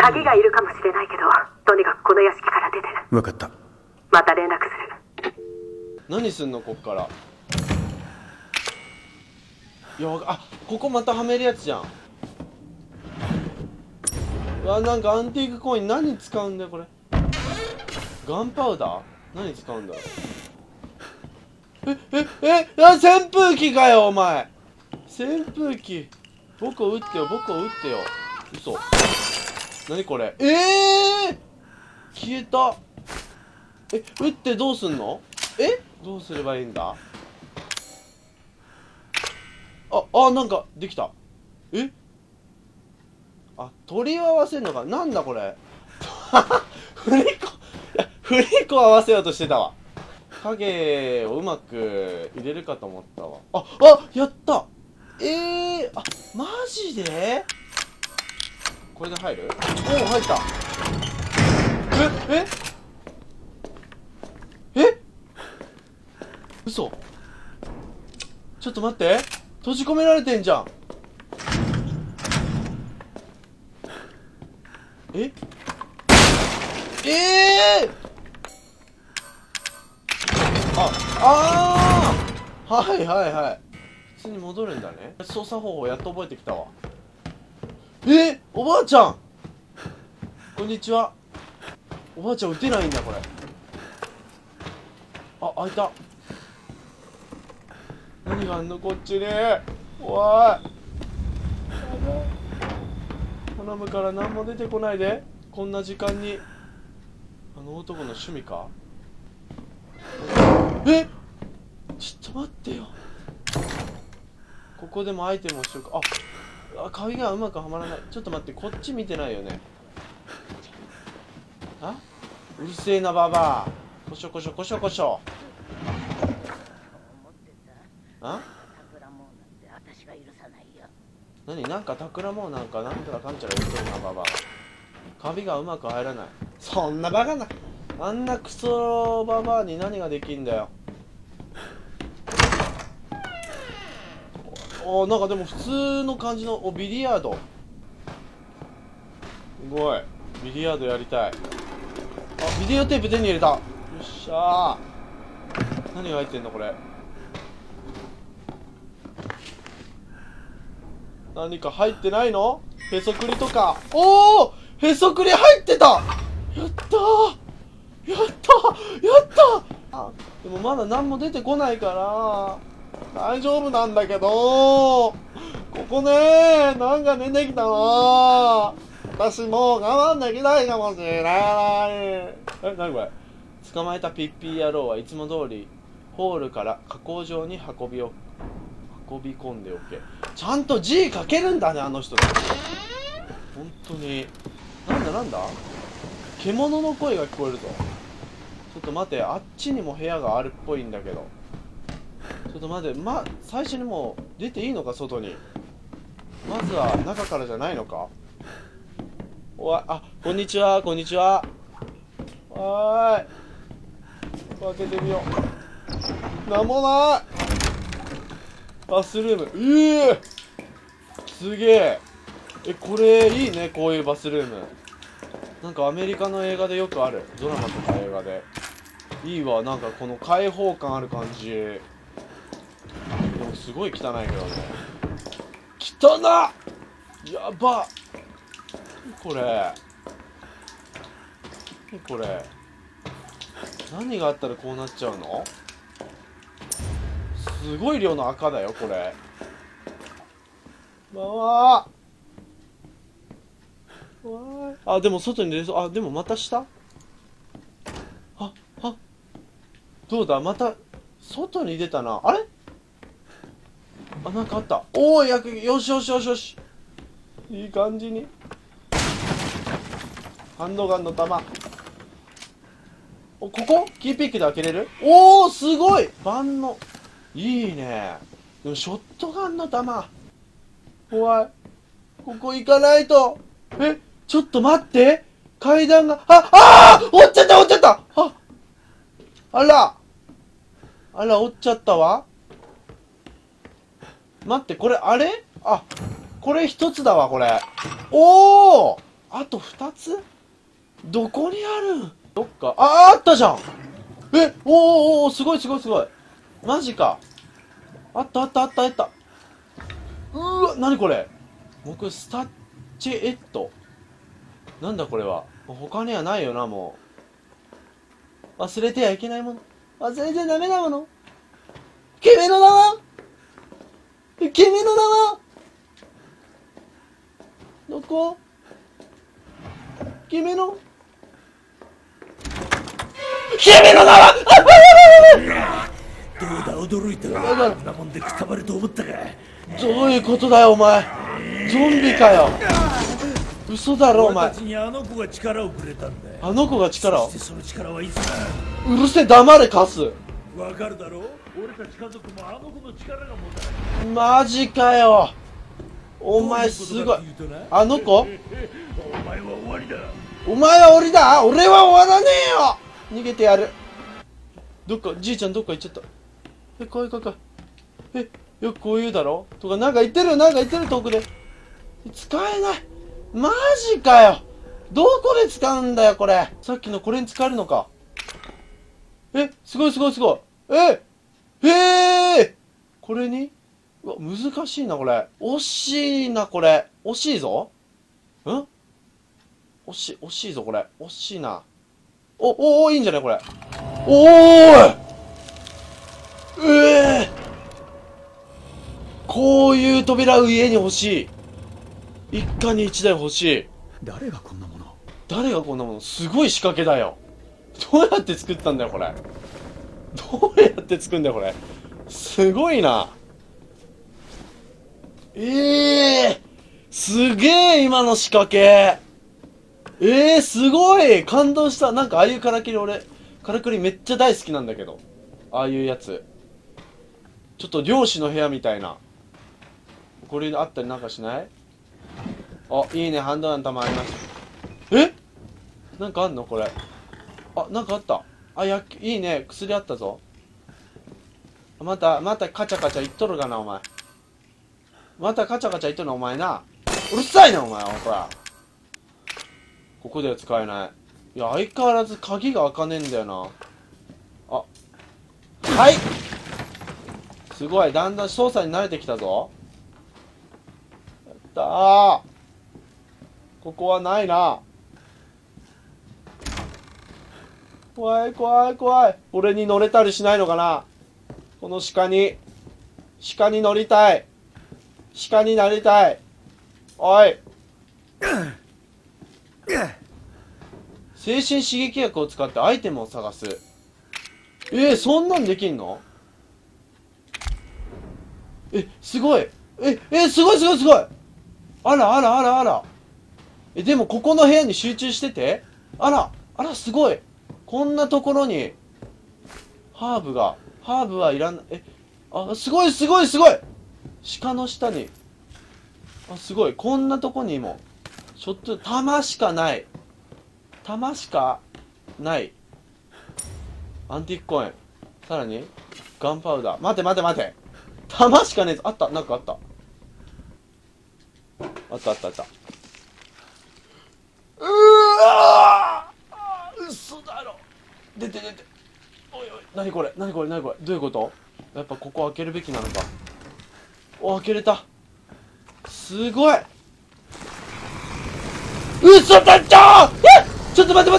鍵がいるかもしれないけど、とにかくこの屋敷から出て。 分かった。 また連絡する。 何すんのこっから。いや、あ、ここまたはめるやつじゃん。うわ、なんかアンティークコイン何使うんだよこれ。ガンパウダー何使うんだろう。扇風機かよお前。扇風機、僕を撃ってよ、僕を撃ってよ。嘘。何これ。消えた。撃ってどうすんの。どうすればいいんだ。なんかできた。取り合わせんのか。なんだこれ。振り子合わせようとしてたわ。影をうまく入れるかと思ったわ。やった。マジでこれで入る。入った。嘘。ちょっと待って、閉じ込められてんじゃん。はいはいはい。普通に戻るんだね。操作方法やっと覚えてきたわ。おばあちゃんこんにちは。おばあちゃん撃てないんだこれ。開いた。何があんのこっちに。おい頼むから何も出てこないで、こんな時間に。あの男の趣味か。ちょっと待ってよ。ここでもアイテムをしようか。鍵がうまくはまらない。ちょっと待って、こっち見てないよね。うるせえなババア。こしょこしょこしょこしょ。何、なんか企もうなんかなんとかかんちゃら言ってるなババア。鍵がうまく入らない。そんなバカな、あんなクソババアに何ができんだよ。なんかでも普通の感じの。ビリヤード。すごい。ビリヤードやりたい。ビデオテープ手に入れた。よっしゃー。何が入ってんのこれ。何か入ってないの。へそくりとか。へそくり入ってた。やったーやったーやったー。でもまだ何も出てこないから大丈夫なんだけど、ここね、なんか出てきたな。私もう我慢できないかもしれない。何これ。捕まえたピッピー野郎はいつも通りホールから加工場に運び込んでおけ。ちゃんと G 書けるんだねあの人。本当に。なんだ獣の声が聞こえるぞ。ちょっと待て、あっちにも部屋があるっぽいんだけど。ちょっと待て、最初にもう出ていいのか外に。まずは中からじゃないのか。こんにちはこんにちは。開けてみよう。なんもない。バスルーム。すげえ。これいいね、こういうバスルーム。なんかアメリカの映画でよくある。ドラマとか映画でいいわ。なんかこの開放感ある感じ。でもすごい汚いけどね。汚っ。やば。これ何があったらこうなっちゃうの。すごい量の赤だよこれ。でも外に出そう。でもまた下。どうだ、また外に出たな。あれ。なんかあった。よしよしよしよし。いい感じに。ハンドガンの弾。ここキーピックで開けれる。すごい万能。いいね。でもショットガンの弾怖い。ここ行かないと。ちょっと待って、階段が。折っちゃったあら折っちゃったわ。待って、これあれ。これ一つだわこれ。 あと2つどこにあるん？どっか、あったじゃん。おー、すごいすごいすごい。マジか。あったあったあったあった。うわ、なにこれ。僕、スタッチエット。なんだこれは。他にはないよな、もう。忘れてはいけないもの。忘れちゃダメなもの。君の名は？君の名は？どこ？君の名は？ どうだ驚いたか。こんなもんでくたばると思ったか。 どういうことだよお前。ゾンビかよ。嘘だろお前。 俺たちにあの子が力をくれたんだ。 あの子が力を。 そしてその力はいつだ。 うるせえ、黙れカス。 わかるだろう。俺たち家族もあの子の力が持たない。 マジかよ。お前すごい。あの子？ お前は終わりだ。 お前は俺だ。俺は終わらねえよ。逃げてやる。どっか、じいちゃんどっか行っちゃった。怖い怖い怖い。よくこう言うだろとか、なんか言ってる遠くで。使えない。マジかよ。どこで使うんだよこれ。さっきのこれに使えるのか。すごいすごいすごい。これに、うわ、難しいなこれ。惜しいなこれ。惜しいぞ。惜しいぞこれ。惜しいな。いいんじゃないこれ。こういう扉家に欲しい。一家に一台欲しい。 誰がこんなもの。 すごい仕掛けだよ。どうやって作ったんだよこれ。どうやって作るんだよこれ。すごいな。すげえ今の仕掛け。すごい感動した。なんかああいうからくりめっちゃ大好きなんだけど。ああいうやつ。ちょっと漁師の部屋みたいな。これあったりなんかしない？いいね。ハンドガン弾ありました。なんかあんのこれ。なんかあった。いいね。薬あったぞ。またカチャカチャ言っとるがな、お前。またカチャカチャ言っとるな、お前な。うるさいな、お前。ほら。ここでは使えない。いや、相変わらず鍵が開かねえんだよな。はい。すごい。だんだん操作に慣れてきたぞ。やったー。ここはないな。怖い怖い怖い。俺に乗れたりしないのかな。この鹿に乗りたい。鹿になりたい。おい。精神刺激薬を使ってアイテムを探す。そんなんできんの？すごい。すごいすごいすごい。あら。でもここの部屋に集中してて。あらすごい。こんなところにハーブはいらない。すごいすごいすごい。鹿の下に。すごい。こんなとこにもちょっと弾しかない。アンティークコイン。さらにガンパウダー。待て。弾しかねえぞ。なんかあった。嘘だろ。出て。おい。何これ。どういうこと？やっぱここ開けるべきなのか。開けれた。すごい。嘘だっちゃー。ちょっと待って。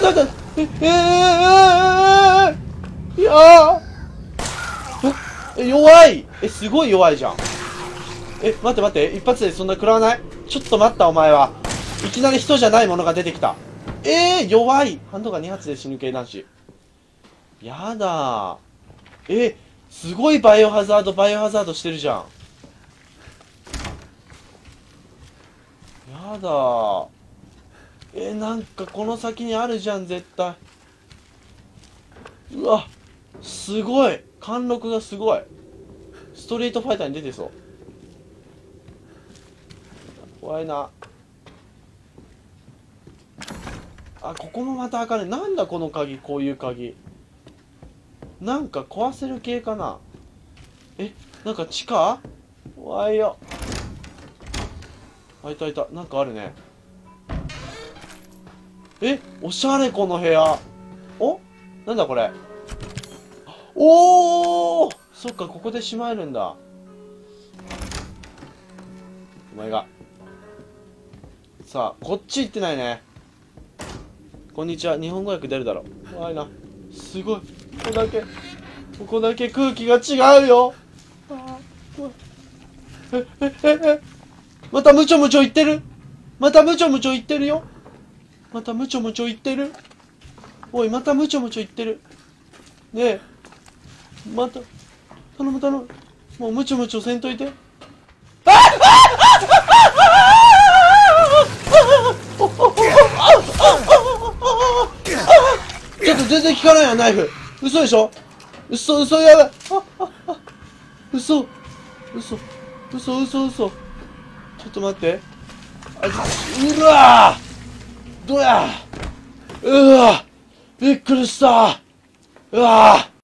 いやー。弱い。すごい弱いじゃん。待って。一発でそんな食らわない？ちょっと待った、お前は。いきなり人じゃないものが出てきた。弱い。ハンドガン2発で死ぬ系男子。やだー。すごいバイオハザードしてるじゃん。やだー。なんかこの先にあるじゃん、絶対。うわ、すごい。貫禄がすごい。ストリートファイターに出てそう。怖いな。ここもまた開かねえ。なんだこの鍵。こういう鍵。なんか壊せる系かな。なんか地下？怖いよ。いた。なんかあるね。 え、おしゃれこの部屋。お、なんだこれ。おー、そっか、ここでしまえるんだ。お前が。さあ、こっち行ってないね。こんにちは。日本語訳出るだろ。怖いな。すごい。ここだけ空気が違うよ。あー、怖い。またムチョムチョ言ってる。またムチョムチョ言ってるよ。またムチョムチョ言ってる。おい、またムチョムチョ言ってる。ねえ。また、頼む頼む。もうムチョムチョせんといて。ちょっと全然効かないやん、ナイフ。嘘でしょ。嘘やばい。嘘。ちょっと待って。うわー、どうや。びっくりした。うわー。